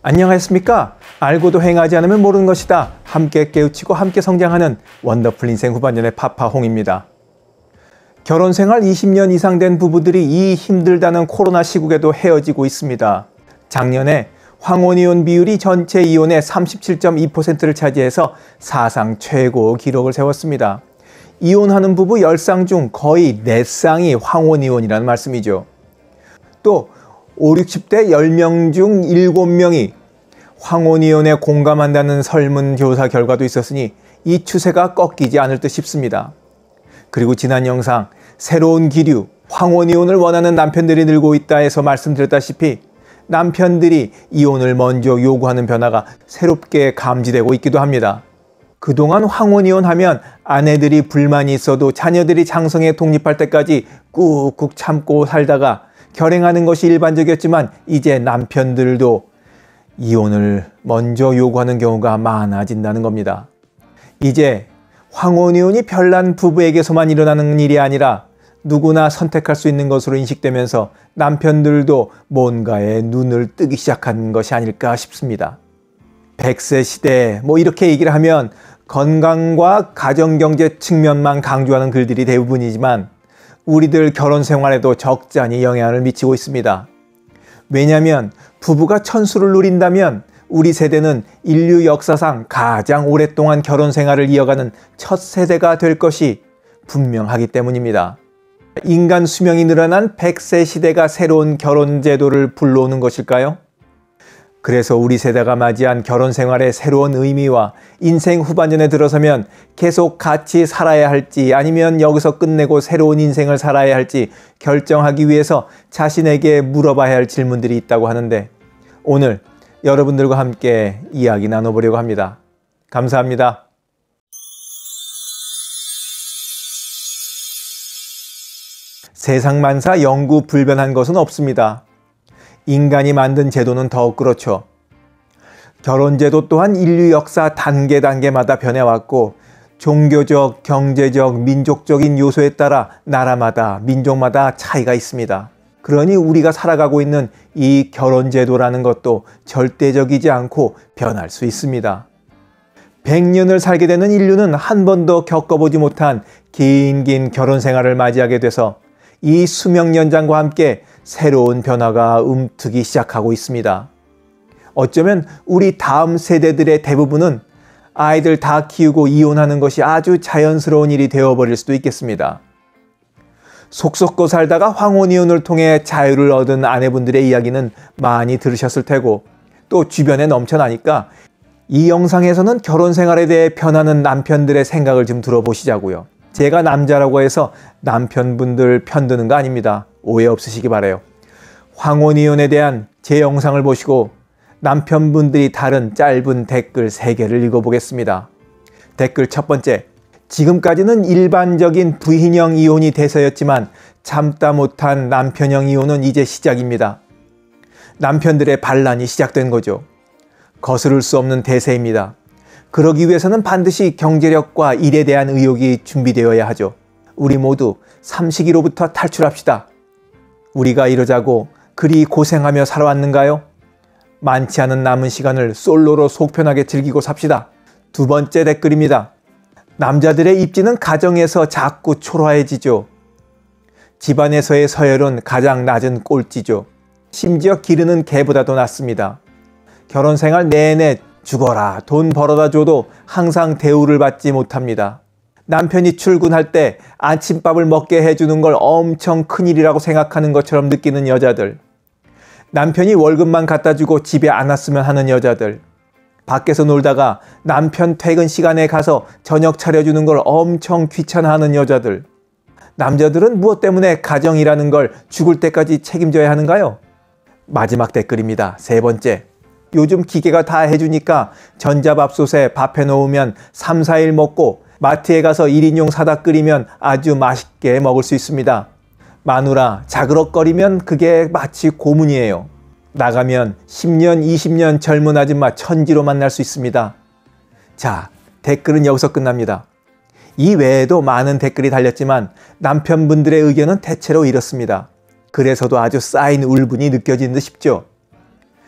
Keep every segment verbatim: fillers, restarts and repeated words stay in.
안녕하십니까? 알고도 행하지 않으면 모르는 것이다. 함께 깨우치고 함께 성장하는 원더풀 인생 후반년의 파파홍입니다. 결혼생활 이십 년 이상 된 부부들이 이 힘들다는 코로나 시국에도 헤어지고 있습니다. 작년에 황혼이혼 비율이 전체 이혼의 삼십칠 점 이 퍼센트를 차지해서 사상 최고 기록을 세웠습니다. 이혼하는 부부 열 쌍 중 거의 네 쌍이 황혼이혼이라는 말씀이죠. 또 오십, 육십 대 열 명 중 일곱 명이 황혼이혼에 공감한다는 설문조사 결과도 있었으니 이 추세가 꺾이지 않을 듯 싶습니다. 그리고 지난 영상 새로운 기류, 황혼이혼을 원하는 남편들이 늘고 있다 해서 말씀드렸다시피 남편들이 이혼을 먼저 요구하는 변화가 새롭게 감지되고 있기도 합니다. 그동안 황혼이혼하면 아내들이 불만이 있어도 자녀들이 장성에 독립할 때까지 꾹꾹 참고 살다가 결행하는 것이 일반적이었지만 이제 남편들도 이혼을 먼저 요구하는 경우가 많아진다는 겁니다. 이제 황혼이혼이 별난 부부에게서만 일어나는 일이 아니라 누구나 선택할 수 있는 것으로 인식되면서 남편들도 뭔가에 눈을 뜨기 시작한 것이 아닐까 싶습니다. 백 세 시대 뭐 이렇게 얘기를 하면 건강과 가정경제 측면만 강조하는 글들이 대부분이지만 우리들 결혼 생활에도 적잖이 영향을 미치고 있습니다. 왜냐하면 부부가 천수를 누린다면 우리 세대는 인류 역사상 가장 오랫동안 결혼 생활을 이어가는 첫 세대가 될 것이 분명하기 때문입니다. 인간 수명이 늘어난 백 세 시대가 새로운 결혼 제도를 불러오는 것일까요? 그래서 우리 세대가 맞이한 결혼 생활의 새로운 의미와 인생 후반전에 들어서면 계속 같이 살아야 할지 아니면 여기서 끝내고 새로운 인생을 살아야 할지 결정하기 위해서 자신에게 물어봐야 할 질문들이 있다고 하는데 오늘 여러분들과 함께 이야기 나눠보려고 합니다. 감사합니다. 세상 만사 영구 불변한 것은 없습니다. 인간이 만든 제도는 더욱 그렇죠. 결혼제도 또한 인류 역사 단계 단계마다 변해왔고 종교적, 경제적, 민족적인 요소에 따라 나라마다, 민족마다 차이가 있습니다. 그러니 우리가 살아가고 있는 이 결혼제도라는 것도 절대적이지 않고 변할 수 있습니다. 백 년을 살게 되는 인류는 한 번도 겪어보지 못한 긴 긴 결혼 생활을 맞이하게 돼서 이 수명 연장과 함께 새로운 변화가 움트기 시작하고 있습니다. 어쩌면 우리 다음 세대들의 대부분은 아이들 다 키우고 이혼하는 것이 아주 자연스러운 일이 되어버릴 수도 있겠습니다. 속 썩고 살다가 황혼이혼을 통해 자유를 얻은 아내분들의 이야기는 많이 들으셨을 테고 또 주변에 넘쳐나니까 이 영상에서는 결혼 생활에 대해 변하는 남편들의 생각을 좀 들어보시자고요. 제가 남자라고 해서 남편분들 편드는 거 아닙니다. 오해 없으시기 바라요. 황혼이혼에 대한 제 영상을 보시고 남편분들이 다른 짧은 댓글 세 개를 읽어보겠습니다. 댓글 첫 번째. 지금까지는 일반적인 부인형 이혼이 대세였지만 참다 못한 남편형 이혼은 이제 시작입니다. 남편들의 반란이 시작된 거죠. 거스를 수 없는 대세입니다. 그러기 위해서는 반드시 경제력과 일에 대한 의욕이 준비되어야 하죠. 우리 모두 삼식이로부터 탈출합시다. 우리가 이러자고 그리 고생하며 살아왔는가요? 많지 않은 남은 시간을 솔로로 속편하게 즐기고 삽시다. 두 번째 댓글입니다. 남자들의 입지는 가정에서 자꾸 초라해지죠. 집안에서의 서열은 가장 낮은 꼴찌죠. 심지어 기르는 개보다도 낫습니다. 결혼 생활 내내 죽어라 돈 벌어다 줘도 항상 대우를 받지 못합니다. 남편이 출근할 때 아침밥을 먹게 해주는 걸 엄청 큰일이라고 생각하는 것처럼 느끼는 여자들. 남편이 월급만 갖다 주고 집에 안 왔으면 하는 여자들. 밖에서 놀다가 남편 퇴근 시간에 가서 저녁 차려주는 걸 엄청 귀찮아하는 여자들. 남자들은 무엇 때문에 가정이라는 걸 죽을 때까지 책임져야 하는가요? 마지막 댓글입니다. 세 번째. 요즘 기계가 다 해주니까 전자밥솥에 밥 해놓으면 삼, 사 일 먹고 마트에 가서 일 인용 사다 끓이면 아주 맛있게 먹을 수 있습니다. 마누라 자그럭거리면 그게 마치 고문이에요. 나가면 십 년, 이십 년 젊은 아줌마 천지로 만날 수 있습니다. 자, 댓글은 여기서 끝납니다. 이 외에도 많은 댓글이 달렸지만 남편분들의 의견은 대체로 이렇습니다. 그래서도 아주 쌓인 울분이 느껴지는 듯 싶죠.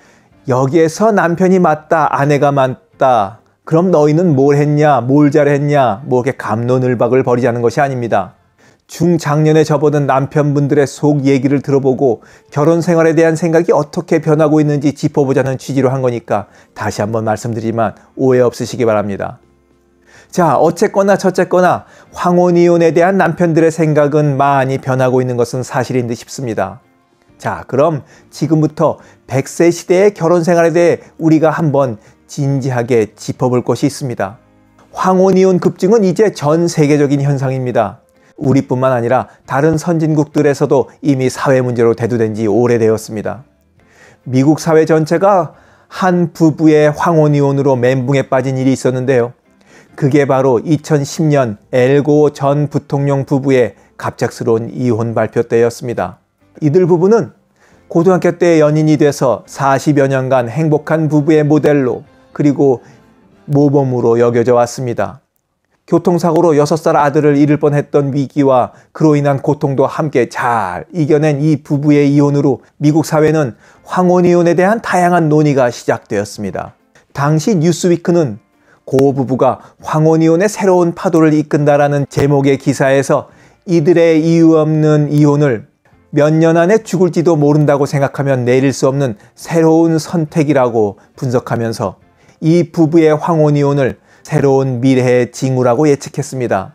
여기에서 남편이 맞다, 아내가 맞다. 그럼 너희는 뭘 했냐, 뭘 잘했냐, 뭐 이렇게 갑론을박을 벌이자는 것이 아닙니다. 중장년에 접어든 남편분들의 속 얘기를 들어보고 결혼 생활에 대한 생각이 어떻게 변하고 있는지 짚어보자는 취지로 한 거니까 다시 한번 말씀드리지만 오해 없으시기 바랍니다. 자, 어쨌거나 저쨌거나 황혼이혼에 대한 남편들의 생각은 많이 변하고 있는 것은 사실인 듯 싶습니다. 자, 그럼 지금부터 백 세 시대의 결혼 생활에 대해 우리가 한번 진지하게 짚어볼 것이 있습니다. 황혼이혼 급증은 이제 전 세계적인 현상입니다. 우리뿐만 아니라 다른 선진국들에서도 이미 사회 문제로 대두된 지 오래되었습니다. 미국 사회 전체가 한 부부의 황혼이혼으로 멘붕에 빠진 일이 있었는데요. 그게 바로 이천십 년 엘고 전 부통령 부부의 갑작스러운 이혼 발표 때였습니다. 이들 부부는 고등학교 때 연인이 돼서 사십여 년간 행복한 부부의 모델로 그리고 모범으로 여겨져 왔습니다. 교통사고로 여섯 살 아들을 잃을 뻔했던 위기와 그로 인한 고통도 함께 잘 이겨낸 이 부부의 이혼으로 미국 사회는 황혼이혼에 대한 다양한 논의가 시작되었습니다. 당시 뉴스위크는 고 부부가 황혼이혼의 새로운 파도를 이끈다라는 제목의 기사에서 이들의 이유 없는 이혼을 몇 년 안에 죽을지도 모른다고 생각하면 내릴 수 없는 새로운 선택이라고 분석하면서 이 부부의 황혼이혼을 새로운 미래의 징후라고 예측했습니다.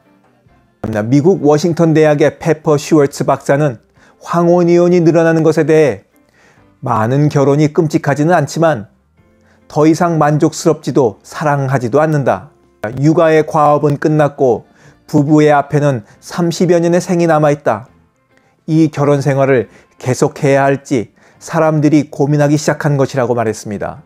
미국 워싱턴 대학의 페퍼 슈월츠 박사는 황혼이혼이 늘어나는 것에 대해 많은 결혼이 끔찍하지는 않지만 더 이상 만족스럽지도 사랑하지도 않는다. 육아의 과업은 끝났고 부부의 앞에는 삼십여 년의 생이 남아있다. 이 결혼 생활을 계속해야 할지 사람들이 고민하기 시작한 것이라고 말했습니다.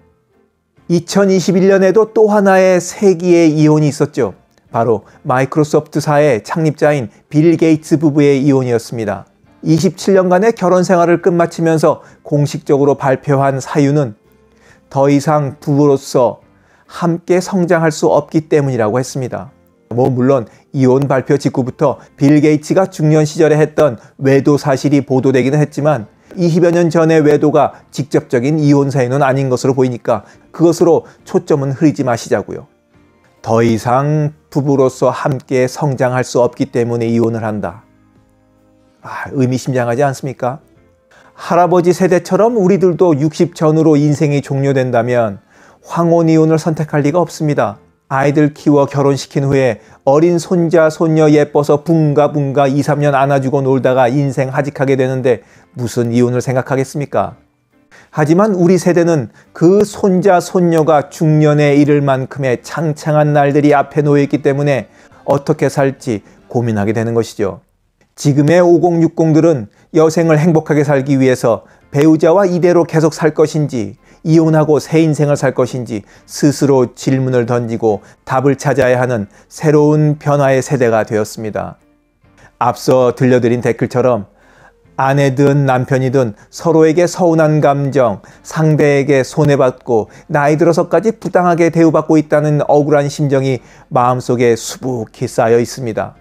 이천이십일 년에도 또 하나의 세기의 이혼이 있었죠. 바로 마이크로소프트사의 창립자인 빌 게이츠 부부의 이혼이었습니다. 이십칠 년간의 결혼 생활을 끝마치면서 공식적으로 발표한 사유는 더 이상 부부로서 함께 성장할 수 없기 때문이라고 했습니다. 뭐 물론 이혼 발표 직후부터 빌 게이츠가 중년 시절에 했던 외도 사실이 보도되기는 했지만 이십여 년 전의 외도가 직접적인 이혼 사유는 아닌 것으로 보이니까 그것으로 초점은 흐리지 마시자고요. 더 이상 부부로서 함께 성장할 수 없기 때문에 이혼을 한다. 아, 의미심장하지 않습니까? 할아버지 세대처럼 우리들도 육십 전후로 인생이 종료된다면 황혼이혼을 선택할 리가 없습니다. 아이들 키워 결혼시킨 후에 어린 손자, 손녀 예뻐서 붕가붕가 이, 삼 년 안아주고 놀다가 인생 하직하게 되는데 무슨 이혼을 생각하겠습니까? 하지만 우리 세대는 그 손자, 손녀가 중년에 이를 만큼의 창창한 날들이 앞에 놓여있기 때문에 어떻게 살지 고민하게 되는 것이죠. 지금의 오공육공들은 여생을 행복하게 살기 위해서 배우자와 이대로 계속 살 것인지 이혼하고 새 인생을 살 것인지 스스로 질문을 던지고 답을 찾아야 하는 새로운 변화의 세대가 되었습니다. 앞서 들려드린 댓글처럼 아내든 남편이든 서로에게 서운한 감정, 상대에게 손해받고 나이 들어서까지 부당하게 대우받고 있다는 억울한 심정이 마음속에 수북히 쌓여 있습니다.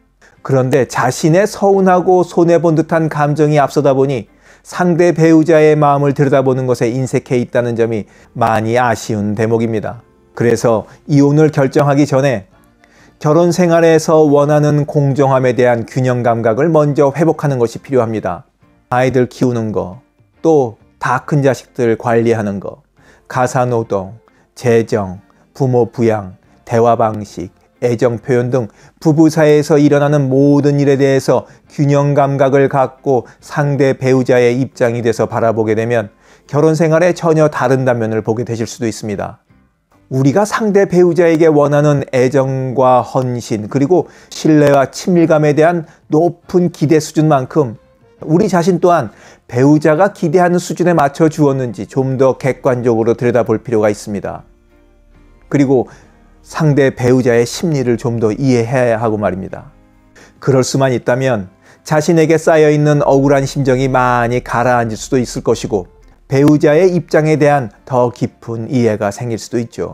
그런데 자신의 서운하고 손해본 듯한 감정이 앞서다 보니 상대 배우자의 마음을 들여다보는 것에 인색해 있다는 점이 많이 아쉬운 대목입니다. 그래서 이혼을 결정하기 전에 결혼 생활에서 원하는 공정함에 대한 균형 감각을 먼저 회복하는 것이 필요합니다. 아이들 키우는 거, 또 다 큰 자식들 관리하는 거, 가사노동, 재정, 부모 부양, 대화 방식, 애정 표현 등 부부 사이에서 일어나는 모든 일에 대해서 균형 감각을 갖고 상대 배우자의 입장이 돼서 바라보게 되면 결혼 생활에 전혀 다른 단면을 보게 되실 수도 있습니다. 우리가 상대 배우자에게 원하는 애정과 헌신 그리고 신뢰와 친밀감에 대한 높은 기대 수준만큼 우리 자신 또한 배우자가 기대하는 수준에 맞춰 주었는지 좀 더 객관적으로 들여다볼 필요가 있습니다. 그리고 상대 배우자의 심리를 좀 더 이해해야 하고 말입니다. 그럴 수만 있다면 자신에게 쌓여있는 억울한 심정이 많이 가라앉을 수도 있을 것이고 배우자의 입장에 대한 더 깊은 이해가 생길 수도 있죠.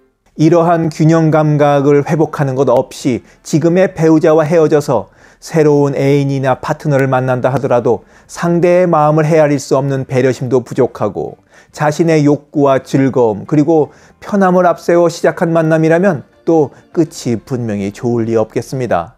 이러한 균형 감각을 회복하는 것 없이 지금의 배우자와 헤어져서 새로운 애인이나 파트너를 만난다 하더라도 상대의 마음을 헤아릴 수 없는 배려심도 부족하고 자신의 욕구와 즐거움 그리고 편함을 앞세워 시작한 만남이라면 또 끝이 분명히 좋을 리 없겠습니다.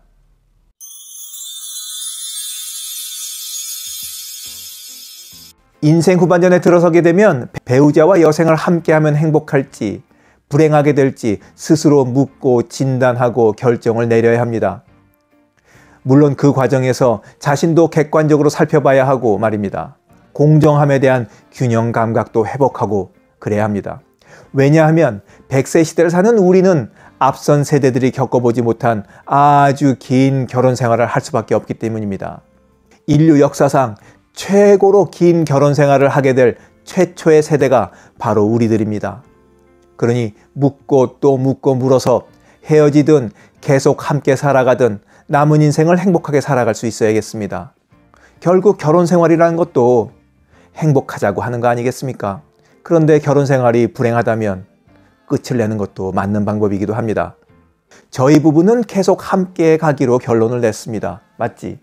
인생 후반전에 들어서게 되면 배우자와 여생을 함께하면 행복할지 불행하게 될지 스스로 묻고 진단하고 결정을 내려야 합니다. 물론 그 과정에서 자신도 객관적으로 살펴봐야 하고 말입니다. 공정함에 대한 균형 감각도 회복하고 그래야 합니다. 왜냐하면 백 세 시대를 사는 우리는 앞선 세대들이 겪어보지 못한 아주 긴 결혼 생활을 할 수밖에 없기 때문입니다. 인류 역사상 최고로 긴 결혼 생활을 하게 될 최초의 세대가 바로 우리들입니다. 그러니 묻고 또 묻고 물어서 헤어지든 계속 함께 살아가든 남은 인생을 행복하게 살아갈 수 있어야겠습니다. 결국 결혼 생활이라는 것도 행복하자고 하는 거 아니겠습니까? 그런데 결혼 생활이 불행하다면 끝을 내는 것도 맞는 방법이기도 합니다. 저희 부부는 계속 함께 가기로 결론을 냈습니다. 맞지?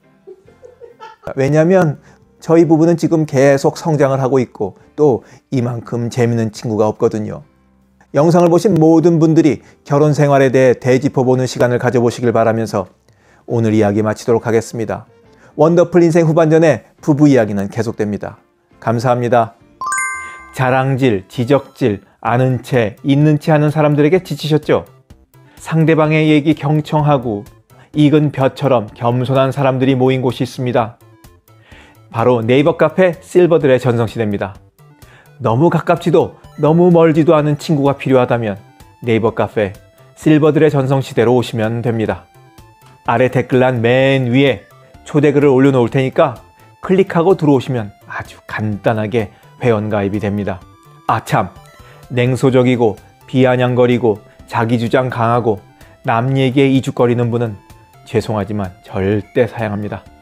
왜냐하면 저희 부부는 지금 계속 성장을 하고 있고 또 이만큼 재미있는 친구가 없거든요. 영상을 보신 모든 분들이 결혼 생활에 대해 되짚어보는 시간을 가져보시길 바라면서 오늘 이야기 마치도록 하겠습니다. 원더풀 인생 후반전에 부부 이야기는 계속됩니다. 감사합니다. 자랑질, 지적질, 아는 채, 있는 채 하는 사람들에게 지치셨죠? 상대방의 얘기 경청하고 익은 벼처럼 겸손한 사람들이 모인 곳이 있습니다. 바로 네이버 카페 실버들의 전성시대입니다. 너무 가깝지도 너무 멀지도 않은 친구가 필요하다면 네이버 카페 실버들의 전성시대로 오시면 됩니다. 아래 댓글란 맨 위에 초대글을 올려놓을 테니까 클릭하고 들어오시면 아주 간단하게 회원가입이 됩니다. 아 참! 냉소적이고 비아냥거리고 자기주장 강하고 남 얘기에 이죽거리는 분은 죄송하지만 절대 사양합니다.